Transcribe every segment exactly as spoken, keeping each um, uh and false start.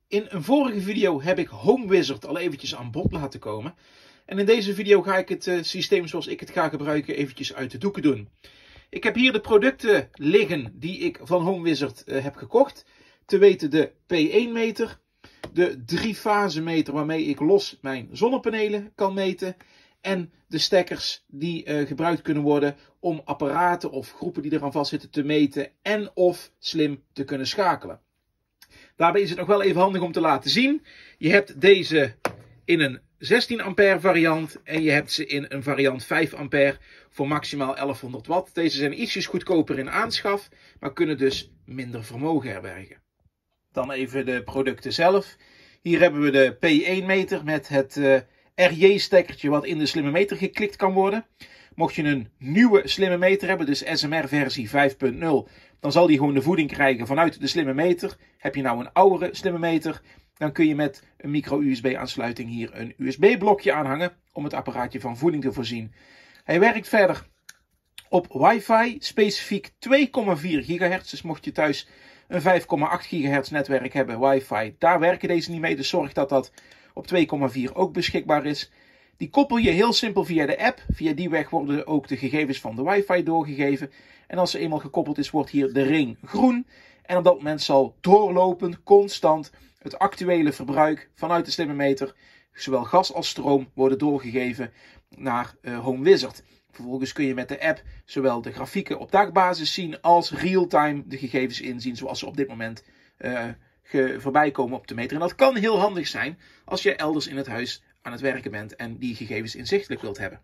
In een vorige video heb ik HomeWizard al eventjes aan bod laten komen. En in deze video ga ik het uh, systeem zoals ik het ga gebruiken eventjes uit de doeken doen. Ik heb hier de producten liggen die ik van HomeWizard uh, heb gekocht. Te weten de P één meter, de drie fase meter waarmee ik los mijn zonnepanelen kan meten. En de stekkers die uh, gebruikt kunnen worden om apparaten of groepen die eraan vastzitten te meten en of slim te kunnen schakelen. Daarbij is het nog wel even handig om te laten zien. Je hebt deze in een zestien ampère variant en je hebt ze in een variant vijf ampère voor maximaal elfhonderd watt. Deze zijn ietsjes goedkoper in aanschaf, maar kunnen dus minder vermogen herbergen. Dan even de producten zelf. Hier hebben we de P één meter met het uh, R J-stekkertje wat in de slimme meter geklikt kan worden. Mocht je een nieuwe slimme meter hebben, dus S M R versie vijf punt nul, dan zal die gewoon de voeding krijgen vanuit de slimme meter. Heb je nou een oudere slimme meter, dan kun je met een micro-U S B aansluiting hier een U S B-blokje aanhangen om het apparaatje van voeding te voorzien. Hij werkt verder op wifi, specifiek twee komma vier gigahertz. Dus mocht je thuis een vijf komma acht gigahertz netwerk hebben, wifi, daar werken deze niet mee. Dus zorg dat dat op twee komma vier ook beschikbaar is. Die koppel je heel simpel via de app. Via die weg worden ook de gegevens van de wifi doorgegeven. En als ze eenmaal gekoppeld is, wordt hier de ring groen. En op dat moment zal doorlopend, constant, het actuele verbruik vanuit de slimme meter, zowel gas als stroom, worden doorgegeven naar uh, HomeWizard. Vervolgens kun je met de app zowel de grafieken op dagbasis zien als real-time de gegevens inzien zoals ze op dit moment uh, voorbij komen op de meter. En dat kan heel handig zijn als je elders in het huis aan het werken bent en die gegevens inzichtelijk wilt hebben.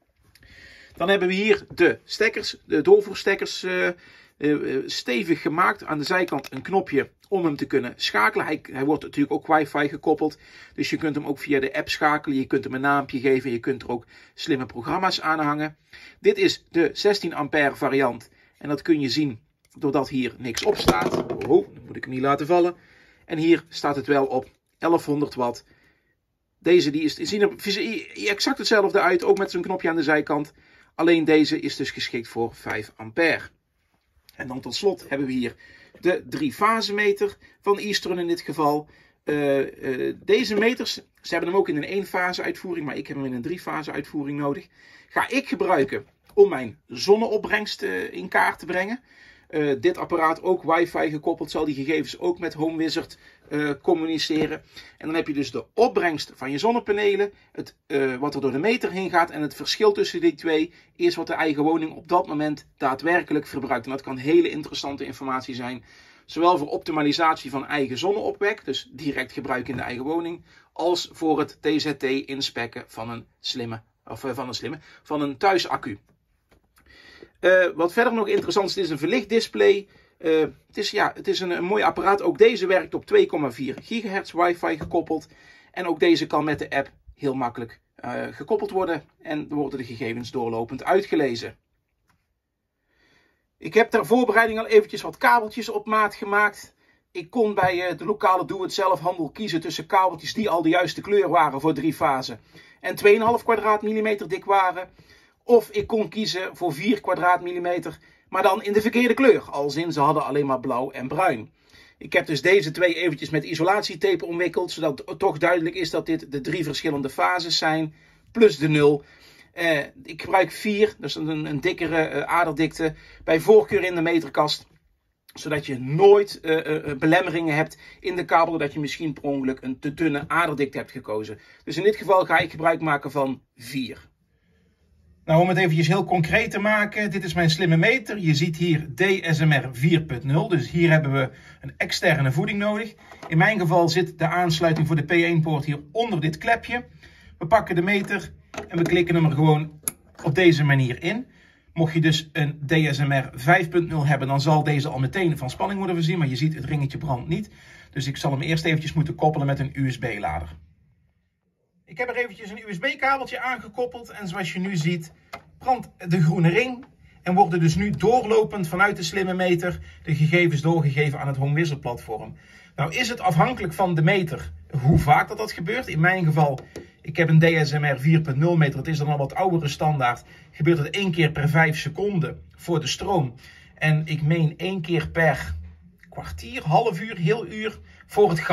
Dan hebben we hier de stekkers, de doorvoerstekkers uh, uh, stevig gemaakt. Aan de zijkant een knopje om hem te kunnen schakelen. Hij, hij wordt natuurlijk ook wifi gekoppeld. Dus je kunt hem ook via de app schakelen. Je kunt hem een naampje geven. Je kunt er ook slimme programma's aan hangen. Dit is de zestien ampère variant. En dat kun je zien doordat hier niks op staat. Oh, dan moet ik hem niet laten vallen. En hier staat het wel op elfhonderd watt. Deze die is, zien er exact hetzelfde uit. Ook met zo'n knopje aan de zijkant. Alleen deze is dus geschikt voor vijf ampère. En dan tot slot hebben we hier de drie fase meter van Eastron in dit geval. Uh, uh, deze meters, ze hebben hem ook in een één fase uitvoering, maar ik heb hem in een drie fase uitvoering nodig. Ga ik gebruiken om mijn zonneopbrengst uh, in kaart te brengen. Uh, dit apparaat ook wifi gekoppeld, zal die gegevens ook met HomeWizard uh, communiceren. En dan heb je dus de opbrengst van je zonnepanelen, het, uh, wat er door de meter heen gaat en het verschil tussen die twee is wat de eigen woning op dat moment daadwerkelijk verbruikt. En dat kan hele interessante informatie zijn, zowel voor optimalisatie van eigen zonneopwek, dus direct gebruik in de eigen woning, als voor het T Z T inspekken van een slimme, of uh, van een slimme, van een thuisaccu. Uh, wat verder nog interessant is, het is een verlicht display. Uh, het is, ja, het is een, een mooi apparaat. Ook deze werkt op twee komma vier gigahertz wifi gekoppeld. En ook deze kan met de app heel makkelijk uh, gekoppeld worden. En worden de gegevens doorlopend uitgelezen. Ik heb ter voorbereiding al eventjes wat kabeltjes op maat gemaakt. Ik kon bij uh, de lokale doe-het-zelf handel kiezen tussen kabeltjes die al de juiste kleur waren voor drie fasen. En twee komma vijf kwadraatmillimeter dik waren. Of ik kon kiezen voor vier kwadraatmillimeter, maar dan in de verkeerde kleur. Als in ze hadden alleen maar blauw en bruin. Ik heb dus deze twee eventjes met isolatietape omwikkeld, zodat het toch duidelijk is dat dit de drie verschillende fases zijn, plus de nul. Uh, ik gebruik vier, dus een, een dikkere uh, aderdikte, bij voorkeur in de meterkast. Zodat je nooit uh, uh, belemmeringen hebt in de kabel, dat je misschien per ongeluk een te dunne aderdikte hebt gekozen. Dus in dit geval ga ik gebruik maken van vier. Nou, om het eventjes heel concreet te maken, dit is mijn slimme meter. Je ziet hier D S M R vier punt nul, dus hier hebben we een externe voeding nodig. In mijn geval zit de aansluiting voor de P één poort hier onder dit klepje. We pakken de meter en we klikken hem er gewoon op deze manier in. Mocht je dus een D S M R vijf punt nul hebben, dan zal deze al meteen van spanning worden voorzien, maar je ziet het ringetje brandt niet. Dus ik zal hem eerst eventjes moeten koppelen met een U S B-lader. Ik heb er eventjes een U S B-kabeltje aangekoppeld en zoals je nu ziet brandt de groene ring en worden dus nu doorlopend vanuit de slimme meter de gegevens doorgegeven aan het HomeWizard platform. Nou is het afhankelijk van de meter hoe vaak dat, dat gebeurt. In mijn geval, ik heb een D S M R vier punt nul meter, het is dan al wat oudere standaard, gebeurt het één keer per vijf seconden voor de stroom. En ik meen één keer per kwartier, half uur, heel uur voor het gas.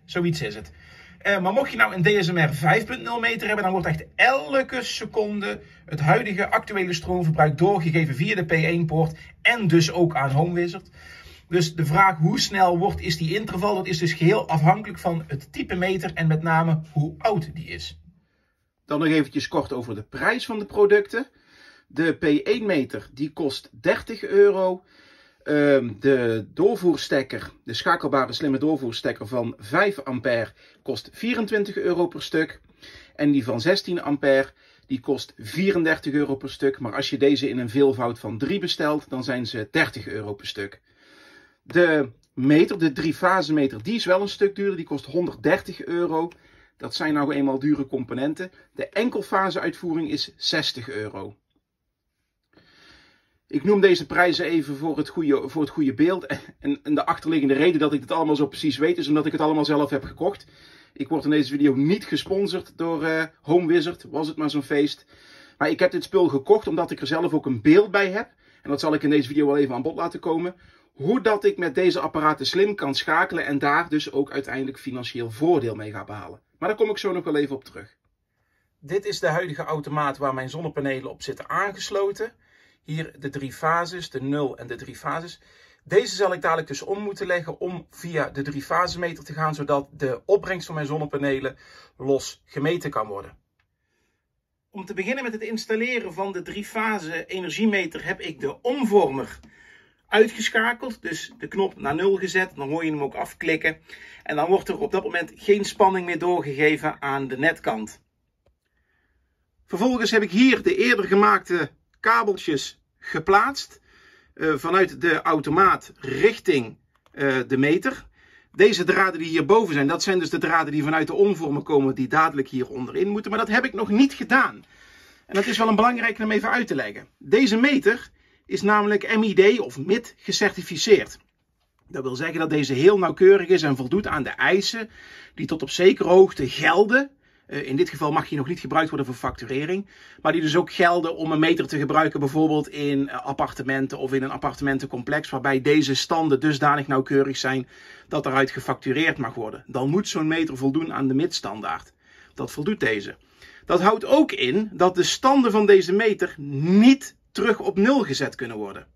Zoiets is het. Uh, maar mocht je nou een D S M R vijf punt nul meter hebben, dan wordt echt elke seconde het huidige actuele stroomverbruik doorgegeven via de P één poort en dus ook aan HomeWizard. Dus de vraag hoe snel wordt is die interval, dat is dus geheel afhankelijk van het type meter en met name hoe oud die is. Dan nog eventjes kort over de prijs van de producten. De P één meter die kost dertig euro. Um, de doorvoerstekker, de schakelbare slimme doorvoerstekker van vijf ampère kost vierentwintig euro per stuk. En die van zestien ampère die kost vierendertig euro per stuk. Maar als je deze in een veelvoud van drie bestelt, dan zijn ze dertig euro per stuk. De meter, de driefase meter, die is wel een stuk duurder. Die kost honderddertig euro. Dat zijn nou eenmaal dure componenten. De enkelfase uitvoering is zestig euro. Ik noem deze prijzen even voor het goede, voor het goede beeld. En, en de achterliggende reden dat ik het allemaal zo precies weet is omdat ik het allemaal zelf heb gekocht. Ik word in deze video niet gesponsord door uh, HomeWizard, was het maar zo'n feest. Maar ik heb dit spul gekocht omdat ik er zelf ook een beeld bij heb. En dat zal ik in deze video wel even aan bod laten komen. Hoe dat ik met deze apparaten slim kan schakelen en daar dus ook uiteindelijk financieel voordeel mee ga behalen. Maar daar kom ik zo nog wel even op terug. Dit is de huidige automaat waar mijn zonnepanelen op zitten aangesloten. Hier de drie fases, de nul en de drie fases. Deze zal ik dadelijk dus om moeten leggen om via de drie fasemeter te gaan, zodat de opbrengst van mijn zonnepanelen los gemeten kan worden. Om te beginnen met het installeren van de drie fase energiemeter heb ik de omvormer uitgeschakeld. Dus de knop naar nul gezet, dan hoor je hem ook afklikken. En dan wordt er op dat moment geen spanning meer doorgegeven aan de netkant. Vervolgens heb ik hier de eerder gemaakte kabeltjes geplaatst uh, vanuit de automaat richting uh, de meter. Deze draden die hierboven zijn, dat zijn dus de draden die vanuit de omvormer komen, die dadelijk hier onderin moeten. Maar dat heb ik nog niet gedaan. En dat is wel een belangrijke om even uit te leggen. Deze meter is namelijk M I D of M I D gecertificeerd. Dat wil zeggen dat deze heel nauwkeurig is en voldoet aan de eisen die tot op zekere hoogte gelden. Uh, in dit geval mag je nog niet gebruikt worden voor facturering. Maar die dus ook gelden om een meter te gebruiken bijvoorbeeld in uh, appartementen of in een appartementencomplex. Waarbij deze standen dusdanig nauwkeurig zijn dat eruit gefactureerd mag worden. Dan moet zo'n meter voldoen aan de M I D-standaard. Dat voldoet deze. Dat houdt ook in dat de standen van deze meter niet terug op nul gezet kunnen worden.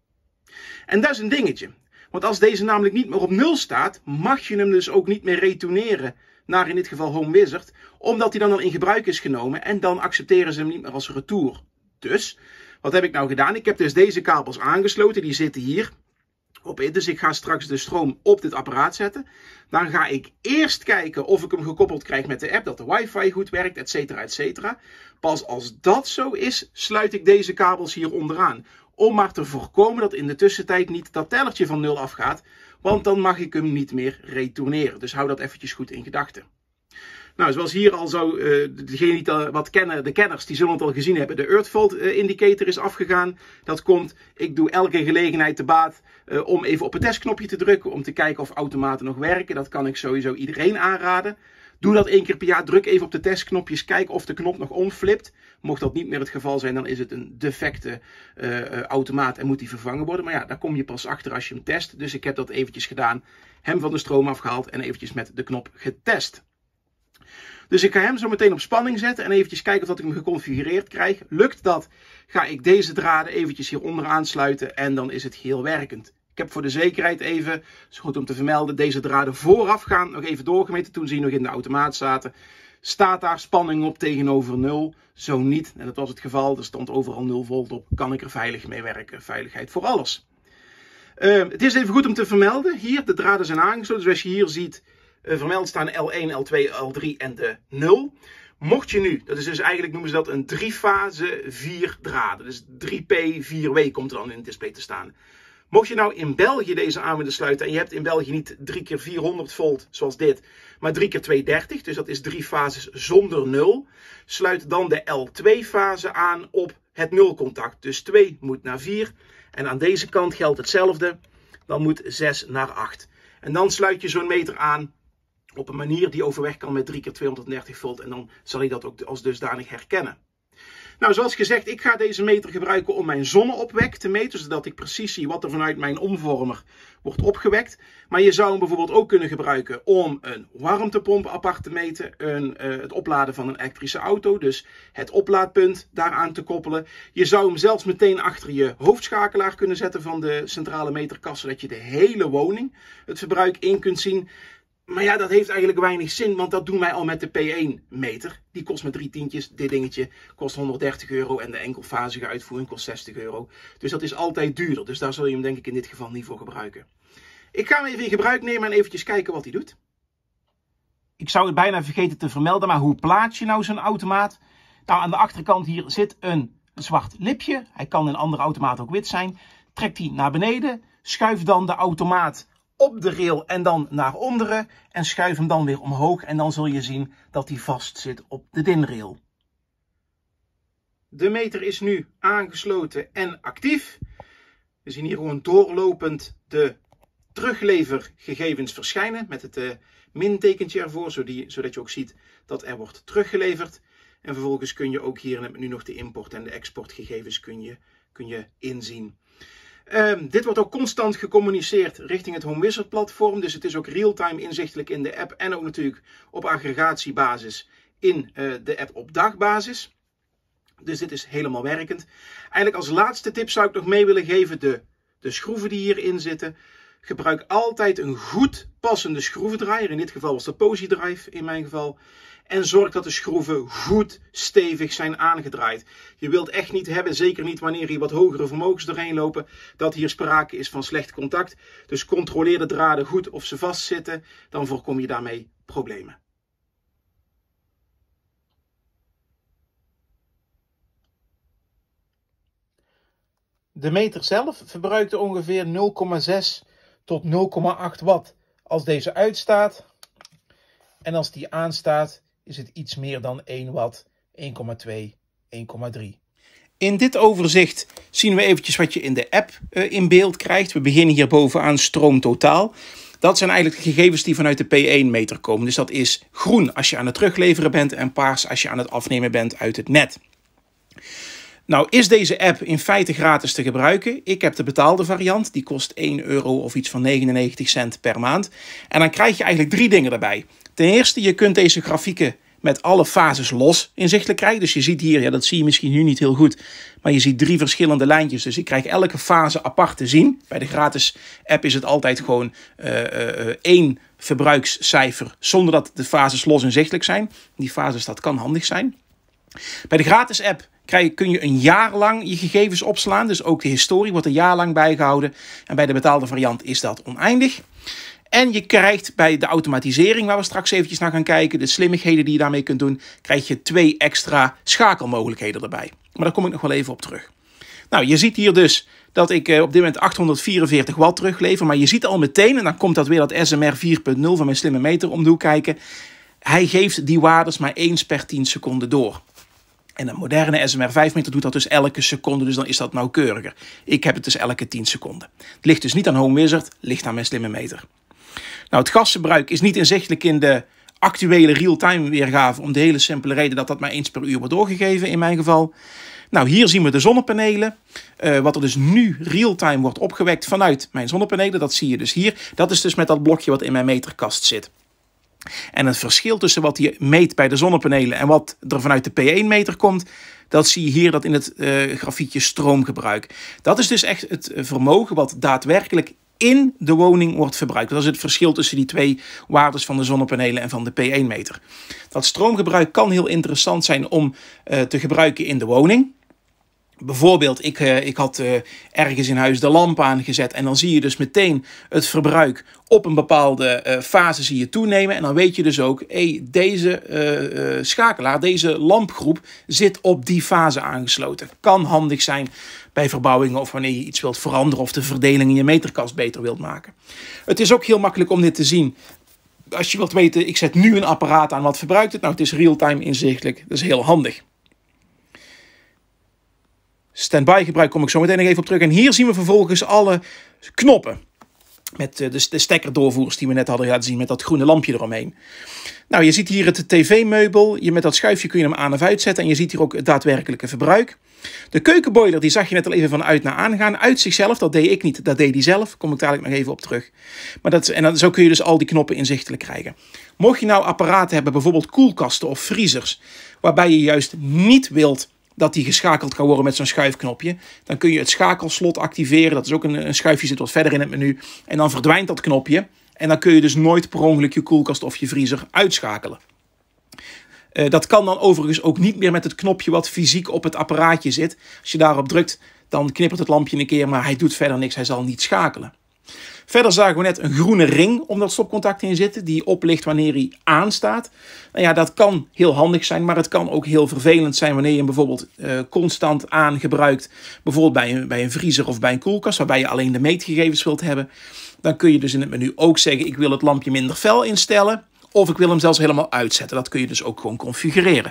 En dat is een dingetje. Want als deze namelijk niet meer op nul staat, mag je hem dus ook niet meer retourneren naar in dit geval HomeWizard, omdat hij dan al in gebruik is genomen en dan accepteren ze hem niet meer als retour. Dus, wat heb ik nou gedaan? Ik heb dus deze kabels aangesloten, die zitten hier op in. Dus ik ga straks de stroom op dit apparaat zetten. Dan ga ik eerst kijken of ik hem gekoppeld krijg met de app, dat de wifi goed werkt, et cetera, et cetera. Pas als dat zo is, sluit ik deze kabels hier onderaan. Om maar te voorkomen dat in de tussentijd niet dat tellertje van nul afgaat. Want dan mag ik hem niet meer retourneren. Dus hou dat eventjes goed in gedachten. Nou, zoals hier al zo, uh, degenen die het wat kennen, de kenners, die zullen het al gezien hebben. De Earth Fault uh, indicator is afgegaan. Dat komt, ik doe elke gelegenheid te baat uh, om even op het testknopje te drukken. Om te kijken of automaten nog werken. Dat kan ik sowieso iedereen aanraden. Doe dat één keer per jaar, druk even op de testknopjes, kijk of de knop nog omflipt. Mocht dat niet meer het geval zijn, dan is het een defecte uh, automaat en moet die vervangen worden. Maar ja, daar kom je pas achter als je hem test. Dus ik heb dat eventjes gedaan, hem van de stroom afgehaald en eventjes met de knop getest. Dus ik ga hem zo meteen op spanning zetten en eventjes kijken of dat ik hem geconfigureerd krijg. Lukt dat, ga ik deze draden eventjes hieronder aansluiten en dan is het geheel werkend. Ik heb voor de zekerheid even, het is goed om te vermelden, deze draden voorafgaand nog even doorgemeten toen ze hier nog in de automaat zaten. Staat daar spanning op tegenover nul? Zo niet. En dat was het geval. Er stond overal nul volt op. Kan ik er veilig mee werken? Veiligheid voor alles. Uh, het is even goed om te vermelden. Hier, de draden zijn aangesloten. Zoals je hier ziet, uh, vermeld staan L één, L twee, L drie en de nul. Mocht je nu, dat is dus eigenlijk noemen ze dat een drie fase vier draden. Dus drie P vier W komt er dan in het display te staan. Mocht je nou in België deze aan willen sluiten en je hebt in België niet drie keer vierhonderd volt zoals dit, maar drie keer tweehonderddertig, dus dat is drie fases zonder nul, sluit dan de L twee fase aan op het nulcontact. Dus twee moet naar vier en aan deze kant geldt hetzelfde, dan moet zes naar acht. En dan sluit je zo'n meter aan op een manier die overweg kan met drie keer tweehonderddertig volt en dan zal hij dat ook als dusdanig herkennen. Nou, zoals gezegd, ik ga deze meter gebruiken om mijn zonneopwek te meten, zodat ik precies zie wat er vanuit mijn omvormer wordt opgewekt. Maar je zou hem bijvoorbeeld ook kunnen gebruiken om een warmtepomp apart te meten, een, uh, het opladen van een elektrische auto, dus het oplaadpunt daaraan te koppelen. Je zou hem zelfs meteen achter je hoofdschakelaar kunnen zetten van de centrale meterkast, zodat je de hele woning het verbruik in kunt zien. Maar ja, dat heeft eigenlijk weinig zin, want dat doen wij al met de P één meter. Die kost me drie tientjes. Dit dingetje kost honderddertig euro en de enkelfazige uitvoering kost zestig euro. Dus dat is altijd duurder. Dus daar zul je hem denk ik in dit geval niet voor gebruiken. Ik ga hem even in gebruik nemen en eventjes kijken wat hij doet. Ik zou het bijna vergeten te vermelden, maar hoe plaats je nou zo'n automaat? Nou, aan de achterkant hier zit een zwart lipje. Hij kan in andere automaten ook wit zijn. Trekt die naar beneden, schuif dan de automaat op de rail en dan naar onderen en schuif hem dan weer omhoog en dan zul je zien dat hij vast zit op de D I N-rail. De meter is nu aangesloten en actief. We zien hier gewoon doorlopend de teruglevergegevens verschijnen met het uh, mintekentje ervoor, zodat je ook ziet dat er wordt teruggeleverd. En vervolgens kun je ook hier in het menu nog de import- en de exportgegevens kun je, kun je inzien. Um, dit wordt ook constant gecommuniceerd richting het HomeWizard platform. Dus het is ook real-time inzichtelijk in de app en ook natuurlijk op aggregatiebasis in uh, de app op dagbasis. Dus dit is helemaal werkend. Eigenlijk als laatste tip zou ik nog mee willen geven de, de schroeven die hierin zitten. Gebruik altijd een goed passende schroevendraaier. In dit geval was de Posi-Drive in mijn geval. En zorg dat de schroeven goed stevig zijn aangedraaid. Je wilt echt niet hebben, zeker niet wanneer hier wat hogere vermogens doorheen lopen, dat hier sprake is van slecht contact. Dus controleer de draden goed of ze vastzitten, dan voorkom je daarmee problemen. De meter zelf verbruikt ongeveer nul komma zes tot nul komma acht watt als deze uitstaat. En als die aanstaat is het iets meer dan één watt, één komma twee, één komma drie. In dit overzicht zien we eventjes wat je in de app uh, in beeld krijgt. We beginnen hier bovenaan stroom totaal. Dat zijn eigenlijk de gegevens die vanuit de P één meter komen. Dus dat is groen als je aan het terugleveren bent en paars als je aan het afnemen bent uit het net. Nou is deze app in feite gratis te gebruiken. Ik heb de betaalde variant. Die kost één euro of iets van negenennegentig cent per maand. En dan krijg je eigenlijk drie dingen erbij. Ten eerste, je kunt deze grafieken met alle fases los inzichtelijk krijgen. Dus je ziet hier, ja, dat zie je misschien nu niet heel goed, maar je ziet drie verschillende lijntjes. Dus ik krijg elke fase apart te zien. Bij de gratis app is het altijd gewoon uh, uh, één verbruikscijfer, zonder dat de fases los inzichtelijk zijn. Die fases, dat kan handig zijn. Bij de gratis app krijg, kun je een jaar lang je gegevens opslaan. Dus ook de historie wordt een jaar lang bijgehouden. En bij de betaalde variant is dat oneindig. En je krijgt bij de automatisering, waar we straks eventjes naar gaan kijken, de slimmigheden die je daarmee kunt doen, krijg je twee extra schakelmogelijkheden erbij. Maar daar kom ik nog wel even op terug. Nou, je ziet hier dus dat ik op dit moment achthonderdvierenveertig watt teruglever. Maar je ziet al meteen, en dan komt dat weer dat S M R vier punt nul van mijn slimme meter om de hoek kijken. Hij geeft die waardes maar eens per tien seconden door. En een moderne S M R vijf meter doet dat dus elke seconde, dus dan is dat nauwkeuriger. Ik heb het dus elke tien seconden. Het ligt dus niet aan HomeWizard, ligt aan mijn slimme meter. Nou, het gasverbruik is niet inzichtelijk in de actuele real-time weergave, om de hele simpele reden dat dat maar eens per uur wordt doorgegeven in mijn geval. Nou, hier zien we de zonnepanelen. Uh, wat er dus nu real-time wordt opgewekt vanuit mijn zonnepanelen, dat zie je dus hier. Dat is dus met dat blokje wat in mijn meterkast zit. En het verschil tussen wat je meet bij de zonnepanelen en wat er vanuit de P één meter komt, dat zie je hier dat in het uh, grafiekje stroomgebruik. Dat is dus echt het vermogen wat daadwerkelijk in de woning wordt verbruikt. Dat is het verschil tussen die twee waardes van de zonnepanelen en van de P één meter. Dat stroomgebruik kan heel interessant zijn om uh, te gebruiken in de woning. Bijvoorbeeld, ik, uh, ik had uh, ergens in huis de lamp aangezet en dan zie je dus meteen het verbruik op een bepaalde uh, fase zie je toenemen. En dan weet je dus ook, hey, deze uh, uh, schakelaar, deze lampgroep zit op die fase aangesloten. Kan handig zijn bij verbouwingen of wanneer je iets wilt veranderen of de verdeling in je meterkast beter wilt maken. Het is ook heel makkelijk om dit te zien. Als je wilt weten, ik zet nu een apparaat aan, wat verbruikt het? Nou, het is real-time inzichtelijk. Dat is heel handig. Standby gebruik kom ik zo meteen nog even op terug. En hier zien we vervolgens alle knoppen. Met de, de stekkerdoorvoerders die we net hadden laten zien met dat groene lampje eromheen. Nou, je ziet hier het tv-meubel. Je, met dat schuifje kun je hem aan of uitzetten. En je ziet hier ook het daadwerkelijke verbruik. De keukenboiler, die zag je net al even van uit naar aan gaan. Uit zichzelf, dat deed ik niet, dat deed hij zelf. Daar kom ik dadelijk nog even op terug. Maar dat, en dan, zo kun je dus al die knoppen inzichtelijk krijgen. Mocht je nou apparaten hebben, bijvoorbeeld koelkasten of vriezers, waarbij je juist niet wilt dat die geschakeld kan worden met zo'n schuifknopje, dan kun je het schakelslot activeren. Dat is ook een, een schuifje, zit wat verder in het menu. En dan verdwijnt dat knopje. En dan kun je dus nooit per ongeluk je koelkast of je vriezer uitschakelen. Uh, dat kan dan overigens ook niet meer met het knopje wat fysiek op het apparaatje zit. Als je daarop drukt, dan knippert het lampje een keer, maar hij doet verder niks. Hij zal niet schakelen. Verder zagen we net een groene ring om dat stopcontact in zitten, die oplicht wanneer hij aanstaat. Nou ja, dat kan heel handig zijn, maar het kan ook heel vervelend zijn wanneer je hem bijvoorbeeld uh, constant aan gebruikt. Bijvoorbeeld bij een, bij een vriezer of bij een koelkast, waarbij je alleen de meetgegevens wilt hebben. Dan kun je dus in het menu ook zeggen, ik wil het lampje minder fel instellen. Of ik wil hem zelfs helemaal uitzetten. Dat kun je dus ook gewoon configureren.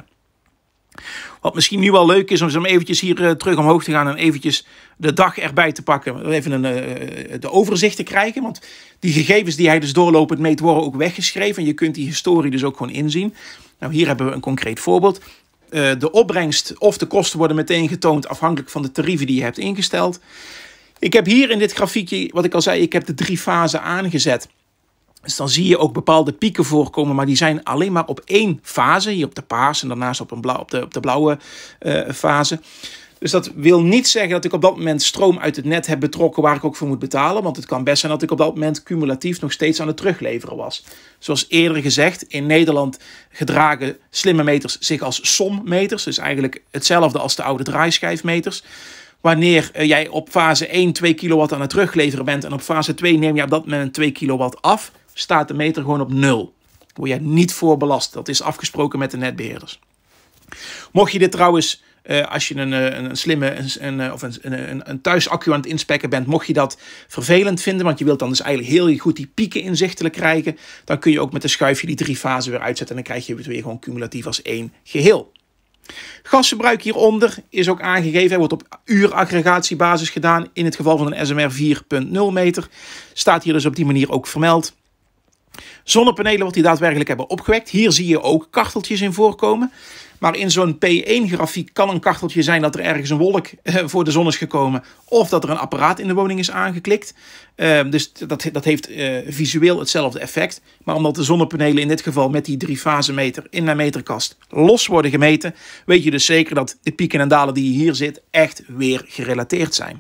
Wat misschien nu wel leuk is om zo eventjes hier uh, terug omhoog te gaan en eventjes de dag erbij te pakken. Even een, uh, de overzicht te krijgen. Want die gegevens die hij dus doorlopend meet worden ook weggeschreven. En je kunt die historie dus ook gewoon inzien. Nou, hier hebben we een concreet voorbeeld. Uh, de opbrengst of de kosten worden meteen getoond afhankelijk van de tarieven die je hebt ingesteld. Ik heb hier in dit grafiekje, wat ik al zei, ik heb de drie fasen aangezet. Dus dan zie je ook bepaalde pieken voorkomen, maar die zijn alleen maar op één fase. Hier op de paars en daarnaast op, een blauw, op, de, op de blauwe uh, fase. Dus dat wil niet zeggen dat ik op dat moment stroom uit het net heb betrokken waar ik ook voor moet betalen. Want het kan best zijn dat ik op dat moment cumulatief nog steeds aan het terugleveren was. Zoals eerder gezegd, in Nederland gedragen slimme meters zich als sommeters. Dus eigenlijk hetzelfde als de oude draaischijfmeters. Wanneer uh, jij op fase één twee kilowatt aan het terugleveren bent en op fase twee neem je op dat moment twee kilowatt af, staat de meter gewoon op nul. Daar word je niet voor belast. Dat is afgesproken met de netbeheerders. Mocht je dit trouwens, uh, als je een, een, een slimme een, een, of een, een, een thuisaccu aan het inspekken bent, mocht je dat vervelend vinden, want je wilt dan dus eigenlijk heel goed die pieken inzichtelijk krijgen, dan kun je ook met een schuifje die drie fasen weer uitzetten en dan krijg je het weer gewoon cumulatief als één geheel. Gasverbruik hieronder is ook aangegeven. Hij wordt op uuraggregatiebasis gedaan. In het geval van een S M R vier punt nul meter. Staat hier dus op die manier ook vermeld. Zonnepanelen wat die daadwerkelijk hebben opgewekt. Hier zie je ook karteltjes in voorkomen. Maar in zo'n P één grafiek kan een karteltje zijn dat er ergens een wolk voor de zon is gekomen. Of dat er een apparaat in de woning is aangeklikt. Uh, dus dat, dat heeft uh, visueel hetzelfde effect. Maar omdat de zonnepanelen in dit geval met die drie fase meter in de meterkast los worden gemeten, weet je dus zeker dat de pieken en dalen die hier zit echt weer gerelateerd zijn.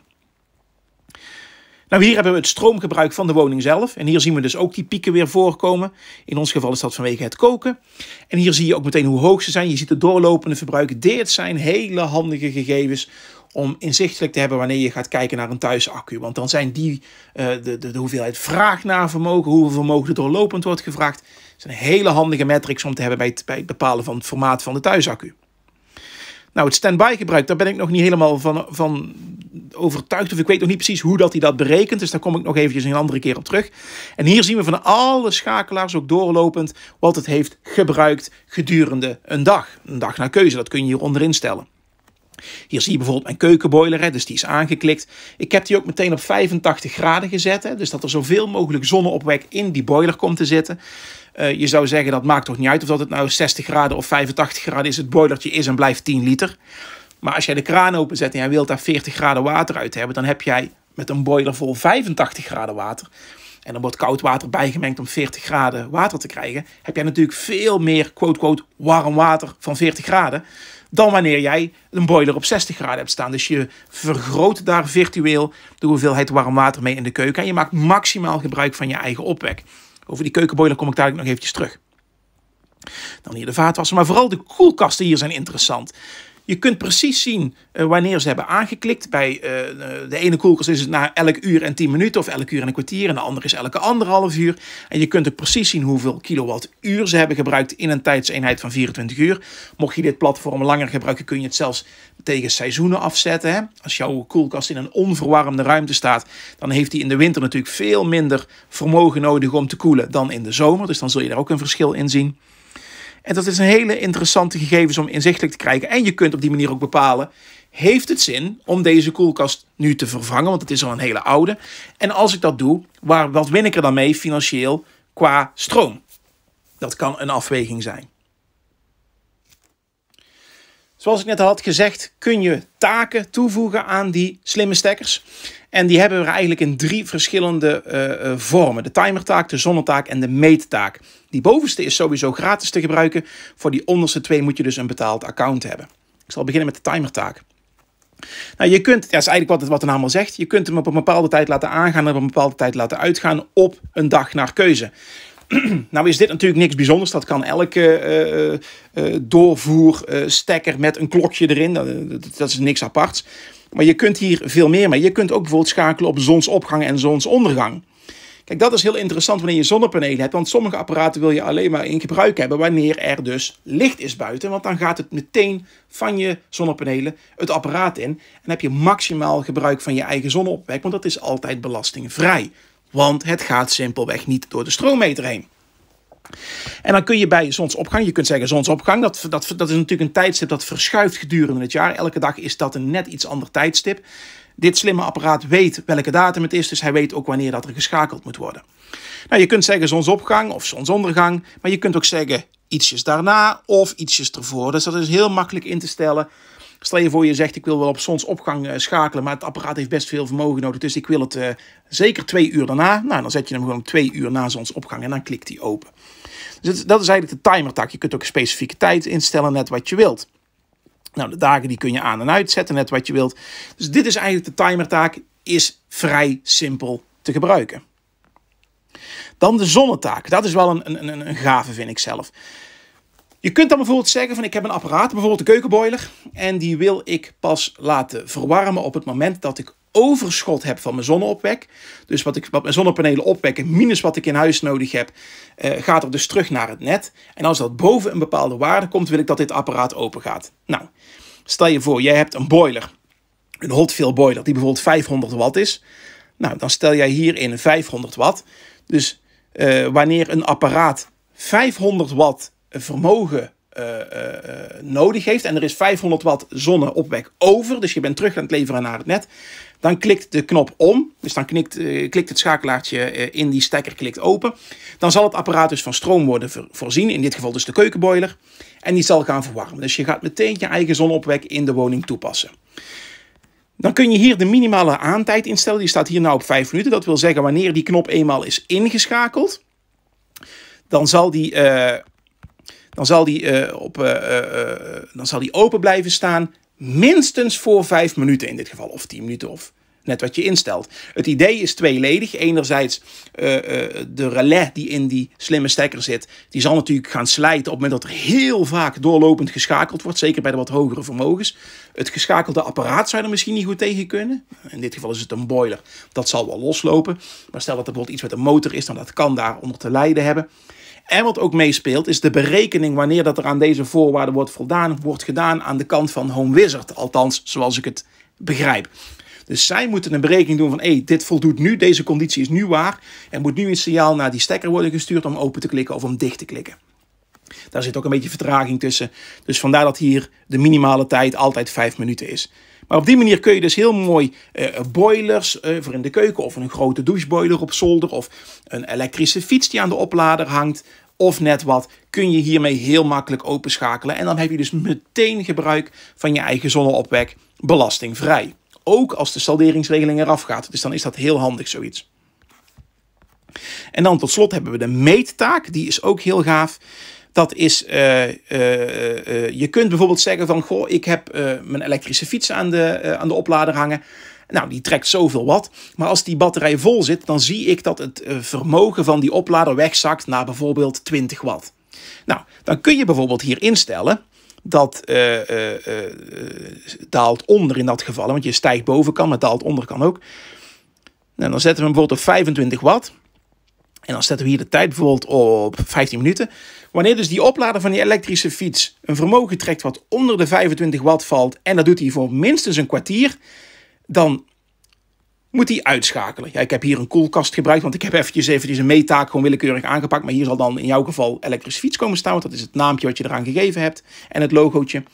Nou, hier hebben we het stroomgebruik van de woning zelf. En hier zien we dus ook die pieken weer voorkomen. In ons geval is dat vanwege het koken. En hier zie je ook meteen hoe hoog ze zijn. Je ziet het doorlopende verbruik. Dit zijn hele handige gegevens om inzichtelijk te hebben wanneer je gaat kijken naar een thuisaccu. Want dan zijn die uh, de, de, de hoeveelheid vraag naar vermogen, hoeveel vermogen er doorlopend wordt gevraagd. Dat zijn hele handige metrics om te hebben bij het, bij het bepalen van het formaat van de thuisaccu. Nou, het standby gebruik, daar ben ik nog niet helemaal van, van overtuigd. Of ik weet nog niet precies hoe dat hij dat berekent. Dus daar kom ik nog eventjes een andere keer op terug. En hier zien we van alle schakelaars ook doorlopend wat het heeft gebruikt gedurende een dag. Een dag naar keuze, dat kun je hier onderin stellen. Hier zie je bijvoorbeeld mijn keukenboiler, hè, dus die is aangeklikt. Ik heb die ook meteen op vijfentachtig graden gezet. Hè, dus dat er zoveel mogelijk zonneopwek in die boiler komt te zitten. Uh, je zou zeggen dat maakt toch niet uit of dat het nou zestig graden of vijfentachtig graden is. Het boilertje is en blijft tien liter. Maar als jij de kraan openzet en jij wilt daar veertig graden water uit hebben, dan heb jij met een boiler vol vijfentachtig graden water. En dan wordt koud water bijgemengd om veertig graden water te krijgen. Heb jij natuurlijk veel meer quote, quote, warm water van veertig graden. Dan wanneer jij een boiler op zestig graden hebt staan. Dus je vergroot daar virtueel de hoeveelheid warm water mee in de keuken. En je maakt maximaal gebruik van je eigen opwek. Over die keukenboiler kom ik dadelijk nog eventjes terug. Dan hier de vaatwasser. Maar vooral de koelkasten hier zijn interessant. Je kunt precies zien uh, wanneer ze hebben aangeklikt. Bij uh, de ene koelkast is het na elk uur en tien minuten of elk uur en een kwartier. En de andere is elke anderhalf uur. En je kunt ook precies zien hoeveel kilowattuur ze hebben gebruikt in een tijdseenheid van vierentwintig uur. Mocht je dit platform langer gebruiken, kun je het zelfs tegen seizoenen afzetten. Hè? Als jouw koelkast in een onverwarmde ruimte staat, dan heeft die in de winter natuurlijk veel minder vermogen nodig om te koelen dan in de zomer. Dus dan zul je daar ook een verschil in zien. En dat is een hele interessante gegevens om inzichtelijk te krijgen. En je kunt op die manier ook bepalen, heeft het zin om deze koelkast nu te vervangen, want het is al een hele oude. En als ik dat doe, waar, wat win ik er dan mee financieel qua stroom? Dat kan een afweging zijn. Zoals ik net al had gezegd, kun je taken toevoegen aan die slimme stekkers. En die hebben we eigenlijk in drie verschillende uh, uh, vormen. De timertaak, de zonnetaak en de meettaak. Die bovenste is sowieso gratis te gebruiken. Voor die onderste twee moet je dus een betaald account hebben. Ik zal beginnen met de timertaak. Nou, je kunt, ja, dat is eigenlijk wat, het, wat de naam al zegt. Je kunt hem op een bepaalde tijd laten aangaan en op een bepaalde tijd laten uitgaan op een dag naar keuze. Nou is dit natuurlijk niks bijzonders. Dat kan elke uh, uh, doorvoerstekker uh, met een klokje erin. Dat, dat is niks aparts. Maar je kunt hier veel meer mee. Je kunt ook bijvoorbeeld schakelen op zonsopgang en zonsondergang. Kijk, dat is heel interessant wanneer je zonnepanelen hebt. Want sommige apparaten wil je alleen maar in gebruik hebben wanneer er dus licht is buiten. Want dan gaat het meteen van je zonnepanelen het apparaat in. En heb je maximaal gebruik van je eigen zonneopwek. Want dat is altijd belastingvrij. Want het gaat simpelweg niet door de stroommeter heen. En dan kun je bij zonsopgang, je kunt zeggen zonsopgang, dat, dat, dat is natuurlijk een tijdstip dat verschuift gedurende het jaar. Elke dag is dat een net iets ander tijdstip. Dit slimme apparaat weet welke datum het is, dus hij weet ook wanneer dat er geschakeld moet worden. Nou, je kunt zeggen zonsopgang of zonsondergang, maar je kunt ook zeggen ietsjes daarna of ietsjes ervoor. Dus dat is heel makkelijk in te stellen. Stel je voor je zegt ik wil wel op zonsopgang uh, schakelen, maar het apparaat heeft best veel vermogen nodig, dus ik wil het uh, zeker twee uur daarna. Nou, dan zet je hem gewoon twee uur na zonsopgang en dan klikt hij open. Dus dat is eigenlijk de timertaak. Je kunt ook een specifieke tijd instellen, net wat je wilt. Nou, de dagen die kun je aan en uitzetten, net wat je wilt. Dus dit is eigenlijk de timertaak, is vrij simpel te gebruiken. Dan de zonnetaak. Dat is wel een, een, een gave, vind ik zelf. Je kunt dan bijvoorbeeld zeggen van ik heb een apparaat, bijvoorbeeld de keukenboiler. En die wil ik pas laten verwarmen op het moment dat ik overschot heb van mijn zonneopwek. Dus wat, ik, wat mijn zonnepanelen opwekken minus wat ik in huis nodig heb, uh, gaat er dus terug naar het net. En als dat boven een bepaalde waarde komt, wil ik dat dit apparaat open gaat. Nou, stel je voor, jij hebt een boiler, een hotfill boiler, die bijvoorbeeld vijfhonderd watt is. Nou, dan stel jij hierin vijfhonderd watt. Dus uh, wanneer een apparaat vijfhonderd watt vermogen uh, uh, nodig heeft en er is vijfhonderd watt zonneopwek over, dus je bent terug aan het leveren naar het net, dan klikt de knop om, dus dan klikt, uh, klikt het schakelaartje uh, in die stekker klikt open. Dan zal het apparaat dus van stroom worden voor, voorzien, in dit geval dus de keukenboiler, en die zal gaan verwarmen. Dus je gaat meteen je eigen zonneopwek in de woning toepassen. Dan kun je hier de minimale aantijd instellen, die staat hier nou op vijf minuten. Dat wil zeggen wanneer die knop eenmaal is ingeschakeld, dan zal die... Uh, Dan zal, die, uh, op, uh, uh, dan zal die open blijven staan, minstens voor vijf minuten in dit geval. Of tien minuten, of net wat je instelt. Het idee is tweeledig. Enerzijds uh, uh, de relais die in die slimme stekker zit, die zal natuurlijk gaan slijten op het moment dat er heel vaak doorlopend geschakeld wordt. Zeker bij de wat hogere vermogens. Het geschakelde apparaat zou er misschien niet goed tegen kunnen. In dit geval is het een boiler. Dat zal wel loslopen. Maar stel dat er bijvoorbeeld iets met een motor is, dan dat kan daar onder te lijden hebben. En wat ook meespeelt is de berekening wanneer dat er aan deze voorwaarden wordt voldaan, wordt gedaan aan de kant van HomeWizard. Althans, zoals ik het begrijp. Dus zij moeten een berekening doen van, hé, hey, dit voldoet nu, deze conditie is nu waar. Er moet nu een signaal naar die stekker worden gestuurd om open te klikken of om dicht te klikken. Daar zit ook een beetje vertraging tussen. Dus vandaar dat hier de minimale tijd altijd vijf minuten is. Maar op die manier kun je dus heel mooi uh, boilers uh, voor in de keuken of een grote doucheboiler op zolder of een elektrische fiets die aan de oplader hangt of net wat, kun je hiermee heel makkelijk openschakelen. En dan heb je dus meteen gebruik van je eigen zonneopwek belastingvrij. Ook als de salderingsregeling eraf gaat. Dus dan is dat heel handig zoiets. En dan tot slot hebben we de meettaak. Die is ook heel gaaf. Dat is, uh, uh, uh, je kunt bijvoorbeeld zeggen van, goh, ik heb uh, mijn elektrische fiets aan de, uh, aan de oplader hangen. Nou, die trekt zoveel watt. Maar als die batterij vol zit, dan zie ik dat het uh, vermogen van die oplader wegzakt naar bijvoorbeeld twintig watt. Nou, dan kun je bijvoorbeeld hier instellen dat uh, uh, uh, daalt onder in dat geval. Want je stijgt boven kan, maar daalt onder kan ook. Nou, dan zetten we hem bijvoorbeeld op vijfentwintig watt. En dan zetten we hier de tijd bijvoorbeeld op vijftien minuten. Wanneer dus die oplader van die elektrische fiets een vermogen trekt wat onder de vijfentwintig watt valt, en dat doet hij voor minstens een kwartier, dan moet hij uitschakelen. Ja, ik heb hier een koelkast gebruikt, want ik heb eventjes, eventjes een meettaak gewoon willekeurig aangepakt. Maar hier zal dan in jouw geval elektrische fiets komen staan, want dat is het naampje wat je eraan gegeven hebt en het logootje.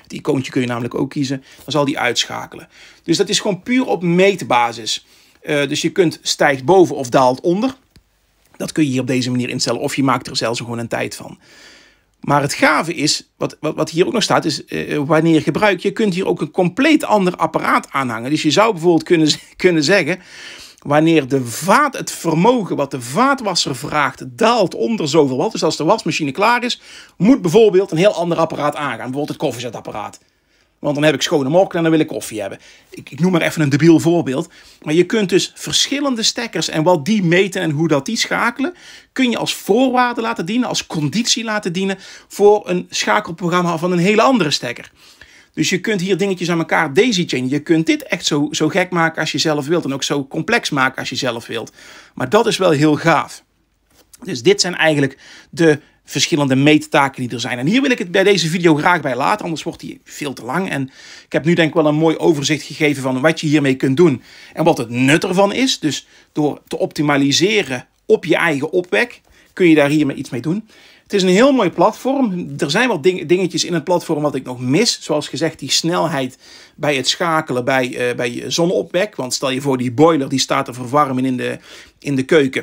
Het icoontje kun je namelijk ook kiezen. Dan zal die uitschakelen. Dus dat is gewoon puur op meetbasis. Uh, dus je kunt stijgt boven of daalt onder. Dat kun je hier op deze manier instellen. Of je maakt er zelfs gewoon een tijd van. Maar het gave is, wat, wat, wat hier ook nog staat, is uh, wanneer je gebruikt. Je kunt hier ook een compleet ander apparaat aanhangen. Dus je zou bijvoorbeeld kunnen, kunnen zeggen, wanneer de vaat, het vermogen wat de vaatwasser vraagt, daalt onder zoveel watt. Dus als de wasmachine klaar is, moet bijvoorbeeld een heel ander apparaat aangaan. Bijvoorbeeld het koffiezetapparaat. Want dan heb ik schone mokken en dan wil ik koffie hebben. Ik, ik noem maar even een debiel voorbeeld. Maar je kunt dus verschillende stekkers en wat die meten en hoe dat die schakelen, kun je als voorwaarde laten dienen, als conditie laten dienen voor een schakelprogramma van een hele andere stekker. Dus je kunt hier dingetjes aan elkaar daisy-chainen. Je kunt dit echt zo, zo gek maken als je zelf wilt. En ook zo complex maken als je zelf wilt. Maar dat is wel heel gaaf. Dus dit zijn eigenlijk de verschillende meettaken die er zijn. En hier wil ik het bij deze video graag bij laten. Anders wordt die veel te lang. En ik heb nu denk ik wel een mooi overzicht gegeven van wat je hiermee kunt doen. En wat het nut ervan is. Dus door te optimaliseren op je eigen opwek kun je daar hiermee iets mee doen. Het is een heel mooi platform. Er zijn wat ding, dingetjes in het platform wat ik nog mis. Zoals gezegd die snelheid bij het schakelen bij, uh, bij zonneopwek. Want stel je voor die boiler die staat te verwarmen in de, in de keuken.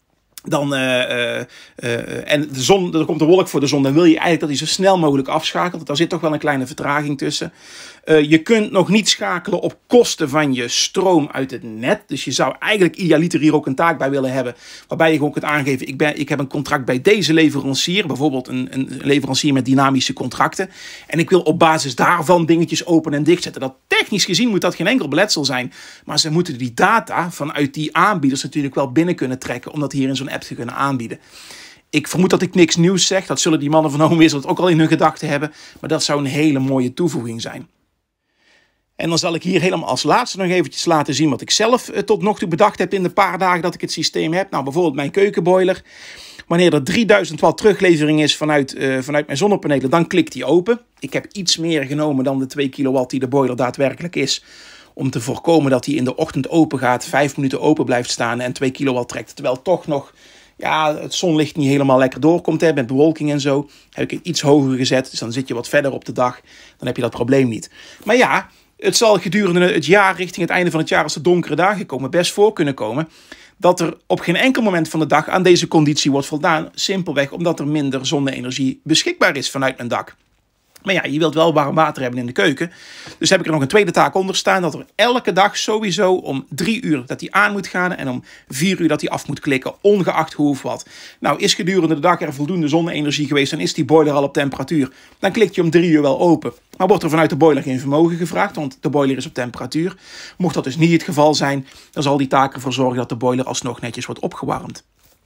Dan, uh, uh, uh, en de zon, er komt een wolk voor de zon. Dan wil je eigenlijk dat hij zo snel mogelijk afschakelt. Want daar zit toch wel een kleine vertraging tussen. Uh, je kunt nog niet schakelen op kosten van je stroom uit het net. Dus je zou eigenlijk idealiter hier ook een taak bij willen hebben. Waarbij je gewoon kunt aangeven. Ik, ben, ik heb een contract bij deze leverancier. Bijvoorbeeld een, een leverancier met dynamische contracten. En ik wil op basis daarvan dingetjes open en dichtzetten. Dat technisch gezien moet dat geen enkel beletsel zijn. Maar ze moeten die data vanuit die aanbieders natuurlijk wel binnen kunnen trekken. Om dat hier in zo'n app te kunnen aanbieden. Ik vermoed dat ik niks nieuws zeg. Dat zullen die mannen van HomeWizard ook al in hun gedachten hebben. Maar dat zou een hele mooie toevoeging zijn. En dan zal ik hier helemaal als laatste nog eventjes laten zien wat ik zelf eh, tot nog toe bedacht heb in de paar dagen dat ik het systeem heb. Nou, bijvoorbeeld mijn keukenboiler. Wanneer er drieduizend watt teruglevering is vanuit, uh, vanuit mijn zonnepanelen, dan klikt die open. Ik heb iets meer genomen dan de twee kilowatt die de boiler daadwerkelijk is. Om te voorkomen dat hij in de ochtend open gaat, vijf minuten open blijft staan en twee kilowatt trekt. Terwijl toch nog ja, het zonlicht niet helemaal lekker doorkomt hè, met bewolking en zo. Heb ik het iets hoger gezet, dus dan zit je wat verder op de dag. Dan heb je dat probleem niet. Maar ja, het zal gedurende het jaar, richting het einde van het jaar, als de donkere dagen komen, best voor kunnen komen dat er op geen enkel moment van de dag aan deze conditie wordt voldaan. Simpelweg omdat er minder zonne-energie beschikbaar is vanuit mijn dak. Maar ja, je wilt wel warm water hebben in de keuken. Dus heb ik er nog een tweede taak onder staan. Dat er elke dag sowieso om drie uur dat die aan moet gaan. En om vier uur dat die af moet klikken. Ongeacht hoe of wat. Nou, is gedurende de dag er voldoende zonne-energie geweest. Dan is die boiler al op temperatuur. Dan klikt je om drie uur wel open. Maar wordt er vanuit de boiler geen vermogen gevraagd. Want de boiler is op temperatuur. Mocht dat dus niet het geval zijn. Dan zal die taak ervoor zorgen dat de boiler alsnog netjes wordt opgewarmd.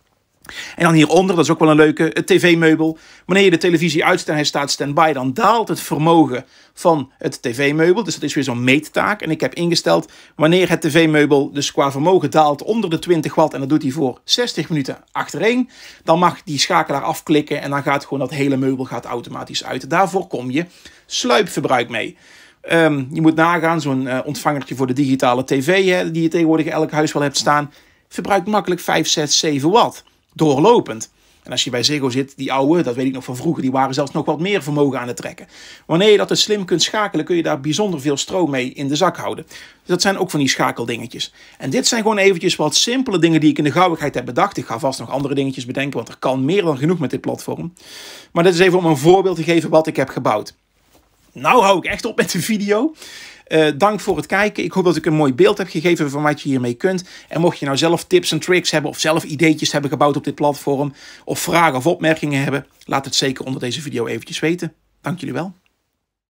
En dan hieronder, dat is ook wel een leuke, het tv-meubel. Wanneer je de televisie uitzet en hij staat standby, dan daalt het vermogen van het tv-meubel. Dus dat is weer zo'n meettaak. En ik heb ingesteld, wanneer het tv-meubel dus qua vermogen daalt onder de twintig watt, en dat doet hij voor zestig minuten achtereen, dan mag die schakelaar afklikken en dan gaat gewoon dat hele meubel gaat automatisch uit. Daarvoor kom je sluipverbruik mee. Um, je moet nagaan, zo'n uh, ontvangertje voor de digitale tv, hè, die je tegenwoordig in elk huis wel hebt staan, verbruikt makkelijk vijf, zes, zeven watt. Doorlopend. En als je bij Ziggo zit, die oude, dat weet ik nog van vroeger, die waren zelfs nog wat meer vermogen aan het trekken. Wanneer je dat dus slim kunt schakelen, kun je daar bijzonder veel stroom mee in de zak houden. Dus dat zijn ook van die schakeldingetjes. En dit zijn gewoon eventjes wat simpele dingen die ik in de gauwigheid heb bedacht. Ik ga vast nog andere dingetjes bedenken, want er kan meer dan genoeg met dit platform. Maar dit is even om een voorbeeld te geven wat ik heb gebouwd. Nou hou ik echt op met de video. Uh, dank voor het kijken. Ik hoop dat ik een mooi beeld heb gegeven van wat je hiermee kunt. En mocht je nou zelf tips en tricks hebben of zelf ideetjes hebben gebouwd op dit platform, of vragen of opmerkingen hebben, laat het zeker onder deze video eventjes weten. Dank jullie wel.